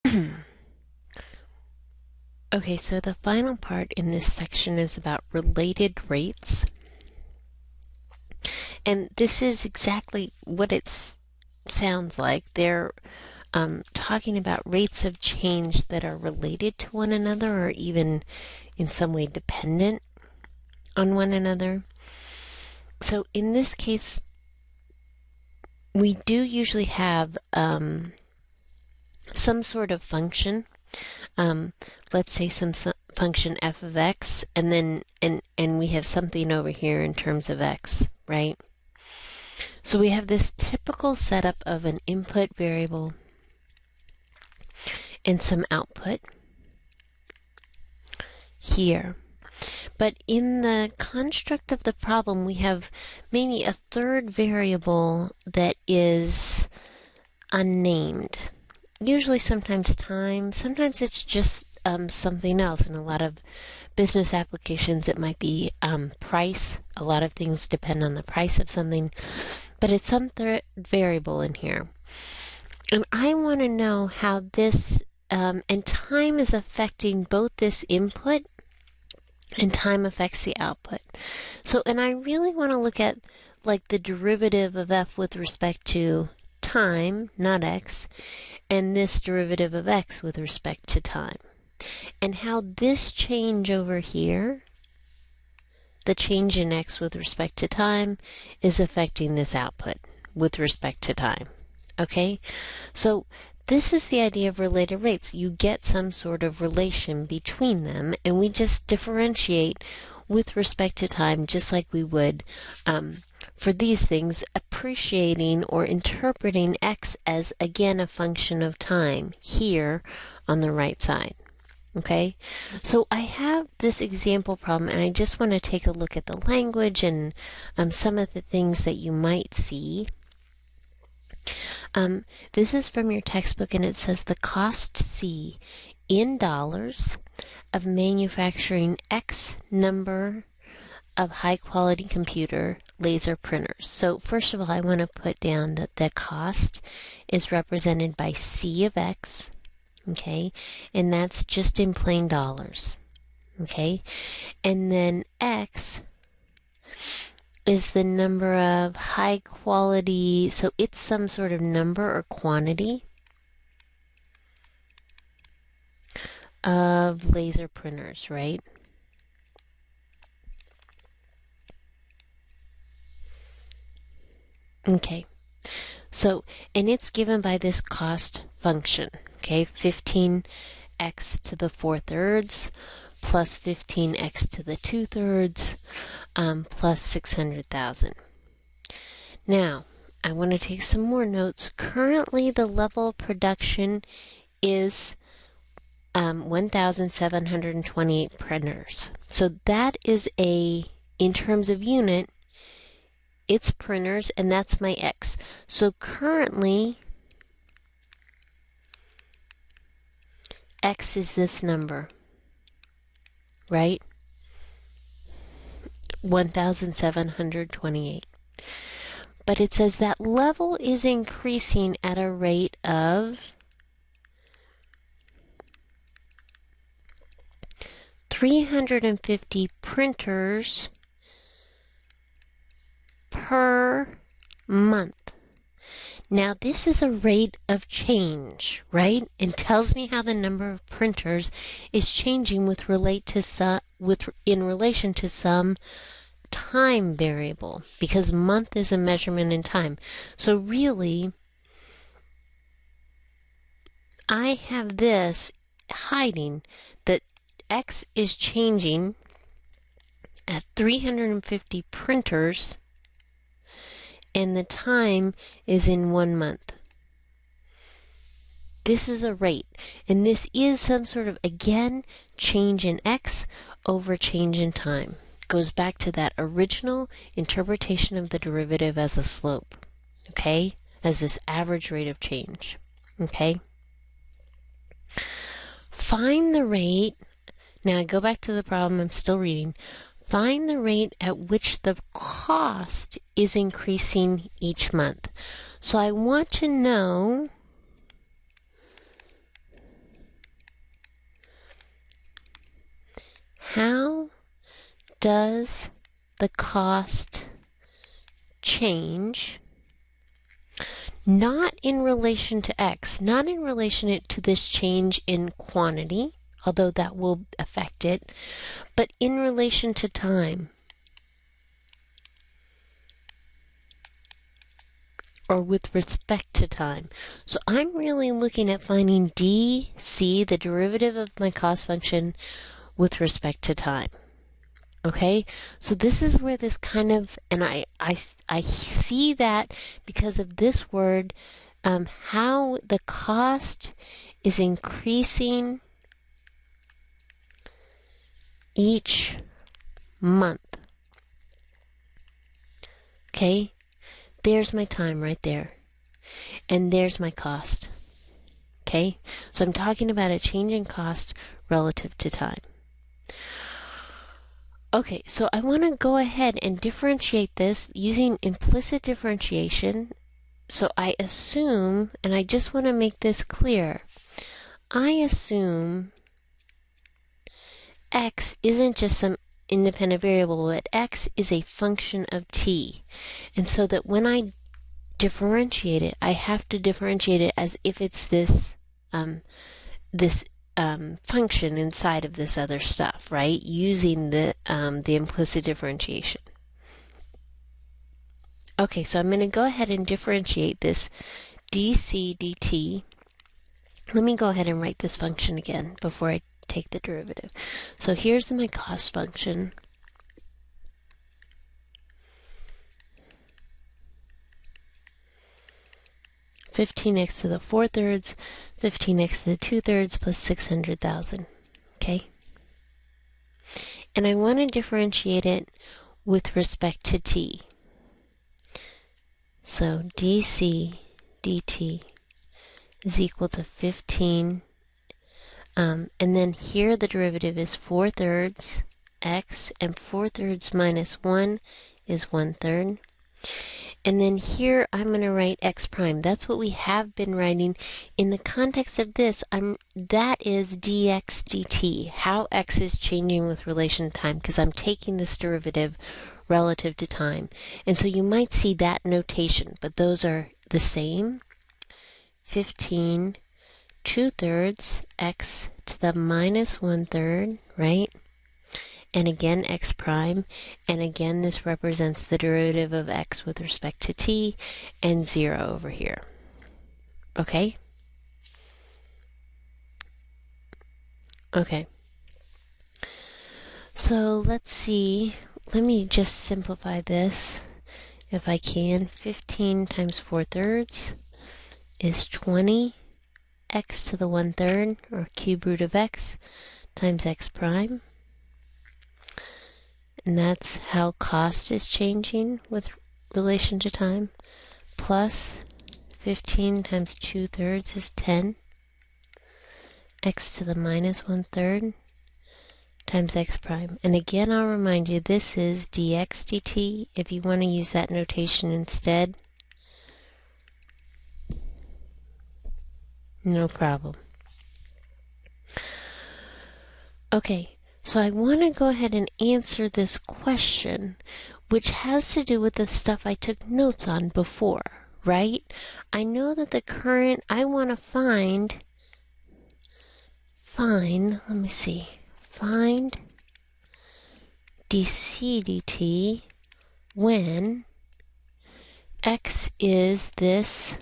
Okay, so the final part in this section is about related rates. And this is exactly what it sounds like. They're talking about rates of change that are related to one another or even in some way dependent on one another. So in this case, we do usually have some sort of function. Let's say some function f of x, and then and we have something over here in terms of x, right? So we have this typical setup of an input variable and some output here. But in the construct of the problem, we have maybe a third variable that is unnamed. Usually sometimes time, sometimes it's just something else. In a lot of business applications, it might be price. A lot of things depend on the price of something, but it's some variable in here. And I want to know how this, and time is affecting both this input and time affects the output. So, and I really want to look at like the derivative of f with respect to time, not x, and this derivative of x with respect to time. And how this change over here, the change in x with respect to time, is affecting this output with respect to time. Okay? So this is the idea of related rates. You get some sort of relation between them, and we just differentiate with respect to time just like we would for these things, appreciating or interpreting x as, again, a function of time here on the right side. Okay, so I have this example problem, and I just want to take a look at the language and some of the things that you might see. This is from your textbook, and it says the cost C in dollars of manufacturing X number of high-quality computer laser printers. So first of all, I want to put down that the cost is represented by C of X, okay, and that's just in plain dollars, okay, and then X is the number of high quality, so it's some sort of number or quantity of laser printers, right? Okay, so, and it's given by this cost function, okay, 15x to the 4/3 plus 15x to the 2/3 plus 600,000. Now, I want to take some more notes. Currently, the level of production is 1,728 printers. So that is in terms of unit, it's printers, and that's my X. So currently, X is this number, right? 1,728. But it says that level is increasing at a rate of 350 printers per month. Now this is a rate of change, right? It tells me how the number of printers is changing in relation to some time variable, because month is a measurement in time. So really, I have this hiding that X is changing at 350 printers, and the time is in 1 month. This is a rate, and this is some sort of, again, change in X over change in time. It goes back to that original interpretation of the derivative as a slope, okay, as this average rate of change, okay? Find the rate. Now I go back to the problem, I'm still reading. Find the rate at which the cost is increasing each month. So I want to know how does the cost change, not in relation to X, not in relation to this change in quantity, although that will affect it, but in relation to time, or with respect to time. So I'm really looking at finding dc, the derivative of my cost function, with respect to time. Okay, so this is where this kind of, and I see that because of this word, how the cost is increasing each month. Okay, there's my time right there, and there's my cost. Okay, so I'm talking about a change in cost relative to time. Okay, so I want to go ahead and differentiate this using implicit differentiation. So I assume, and I just want to make this clear, I assume x isn't just some independent variable, but x is a function of t. And so that when I differentiate it, I have to differentiate it as if it's this function inside of this other stuff, right? Using the implicit differentiation. Okay, so I'm going to go ahead and differentiate this dc dt. Let me go ahead and write this function again before I take the derivative. So here's my cost function. $15x to the 4/3, $15x to the 2/3 plus 600,000. Okay? And I want to differentiate it with respect to t. So dc dt is equal to 15, and then here the derivative is 4/3 x, and 4/3 minus 1 is 1/3. And then here I'm going to write x prime. That's what we have been writing. In the context of this, that is dx dt, how x is changing with relation to time, because I'm taking this derivative relative to time. And so you might see that notation, but those are the same. 15 2/3 x to the minus 1/3, right? And again x prime, and again this represents the derivative of x with respect to t, and 0 over here. Okay? Okay. So let's see. Let me just simplify this if I can. 15 times 4/3 is 20 x to the 1/3, or cube root of x, times x prime. And that's how cost is changing with relation to time, plus 15 times 2/3 is 10, x to the minus 1/3 times x prime. And again, I'll remind you, this is dx dt. If you want to use that notation instead, no problem. Okay, so I want to go ahead and answer this question, which has to do with the stuff I took notes on before, right? I know that the current, I want to find dc dt when x is this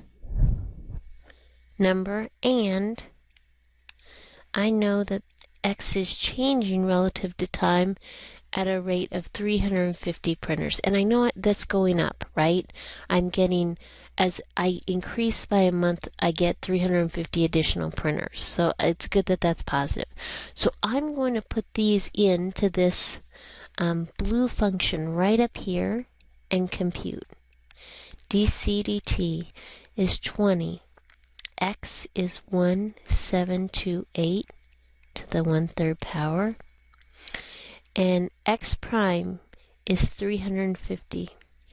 number, and I know that x is changing relative to time at a rate of 350 printers. And I know that's going up, right? I'm getting, as I increase by a month, I get 350 additional printers. So it's good that that's positive. So I'm going to put these into this blue function right up here and compute. dc dt is 20. X is 1728 to the 1/3 power, and x prime is 350.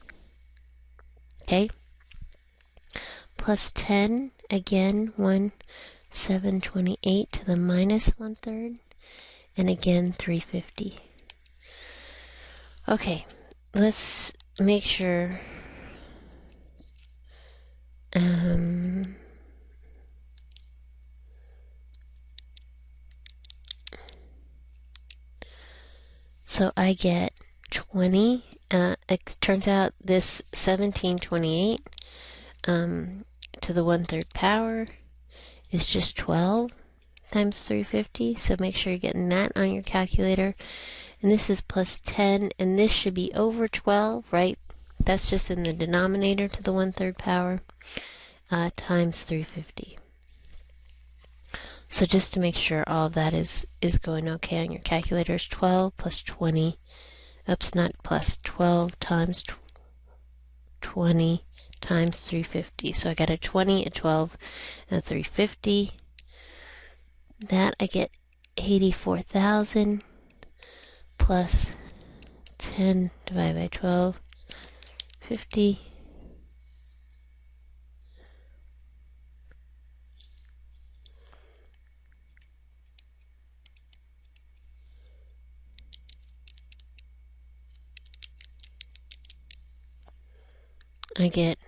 Okay, plus 10, again 1728 to the minus 1/3, and again 350. Okay, let's make sure so I get 20. It turns out this 1728 to the 1/3 power is just 12 times 350. So make sure you're getting that on your calculator. And this is plus 10, and this should be over 12, right? That's just in the denominator to the 1/3 power times 350. So just to make sure all of that is going okay on your calculators, 12 plus 20, oops, not plus, 12 times 20 times 350. So I got a 20, a 12, and a 350. That I get 84,000 plus 10 divided by 12, 50. I get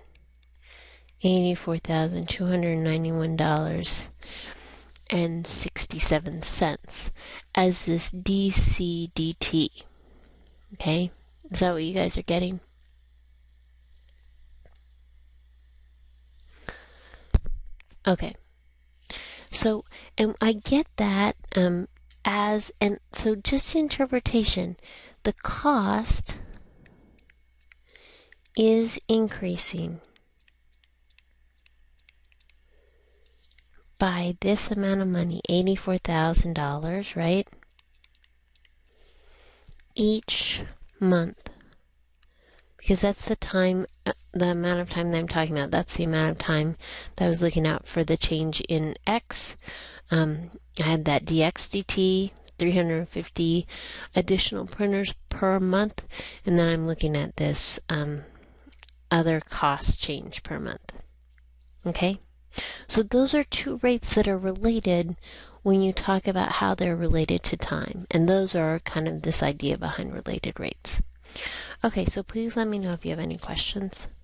$84,291.67 as this DCDT. Okay? Is that what you guys are getting? Okay. So, and I get that as, and so just interpretation, the cost is increasing by this amount of money, $84,000, right? Each month. Because that's the time, the amount of time that I'm talking about. That's the amount of time that I was looking at for the change in X. I had that DXDT, 350 additional printers per month. And then I'm looking at this other cost change per month. Okay? So those are two rates that are related when you talk about how they're related to time. And those are kind of this idea behind related rates. Okay, so please let me know if you have any questions.